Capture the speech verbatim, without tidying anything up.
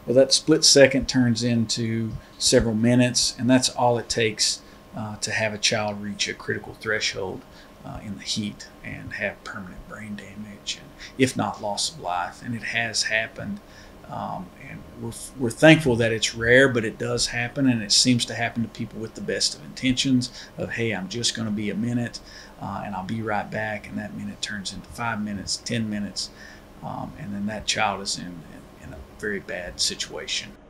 Well, that split second turns into several minutes, and that's all it takes uh, to have a child reach a critical threshold uh, in the heat and have permanent brain damage, and if not loss of life. And it has happened. Um, and we're, we're thankful that it's rare, but it does happen, and it seems to happen to people with the best of intentions of, hey, I'm just going to be a minute, uh, and I'll be right back, and that minute turns into five minutes, ten minutes, um, and then that child is in, in, in a very bad situation.